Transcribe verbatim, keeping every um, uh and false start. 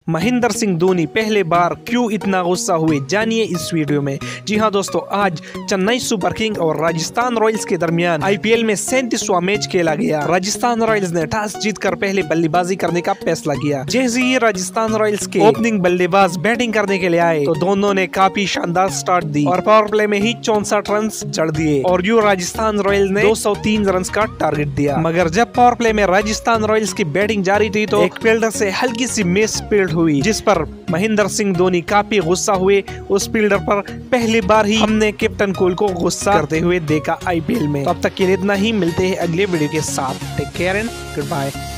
महेंद्र सिंह धोनी पहले बार क्यों इतना गुस्सा हुए, जानिए इस वीडियो में। जी हां दोस्तों, आज चेन्नई सुपर किंग और राजस्थान रॉयल्स के दरमियान आईपीएल में सैंतीसवां मैच खेला गया। राजस्थान रॉयल्स ने टॉस जीतकर पहले बल्लेबाजी करने का फैसला किया। जैसे ही राजस्थान रॉयल्स के ओपनिंग बल्लेबाज बैटिंग करने के लिए आए तो दोनों ने काफी शानदार स्टार्ट दी और पावर प्ले में ही चौसठ रन जड़ दिए और यूं राजस्थान रॉयल्स ने दो सौ तीन रन का टारगेट दिया। मगर जब पावर प्ले में राजस्थान रॉयल्स की बैटिंग जारी थी तो एक फील्डर से हल्की सी मिस फील्ड हुई, जिस पर महेंद्र सिंह धोनी काफी गुस्सा हुए। उस फील्डर पर पहली बार ही हमने कैप्टन कूल को गुस्सा करते हुए देखा आईपीएल में। तो अब तक के लिए इतना ही, मिलते हैं अगले वीडियो के साथ। Take care and good bye.